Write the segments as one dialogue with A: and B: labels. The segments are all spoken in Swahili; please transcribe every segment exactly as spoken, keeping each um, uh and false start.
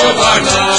A: Bwana.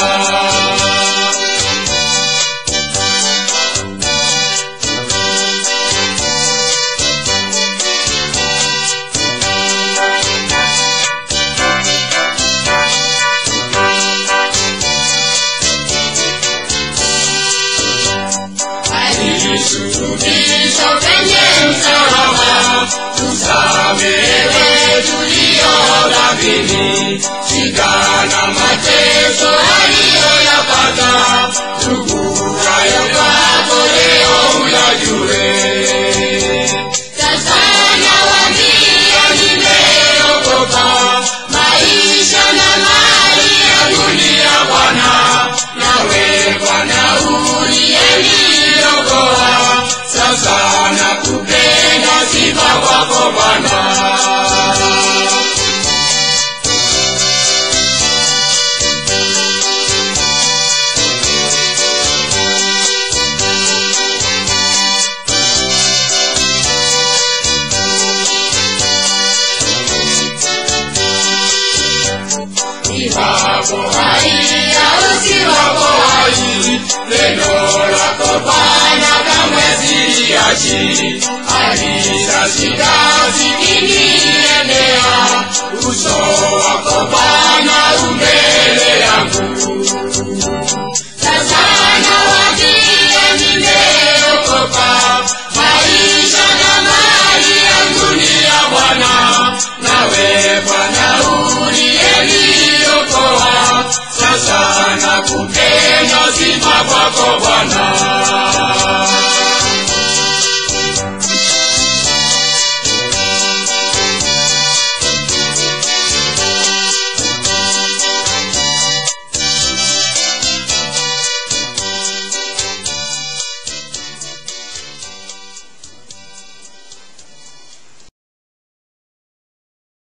B: Sulubisho kwenye msalaba, tusamehewe tulio dhambini, shida na mateso aliyoyapata, ndugu hayo kwako leo uyajue. Sasa nawaambia nimeokoka, maisha na mali ya dunia Bwana, nawe Bwana uliyeniokoa, sasa nakupenda, sifa kwako Bwana. Iwapo hai au si wako hai, neno lako Bwana kamwe siliachi. Hata shida zikiniendea, uso wako Bwana umbele yangu.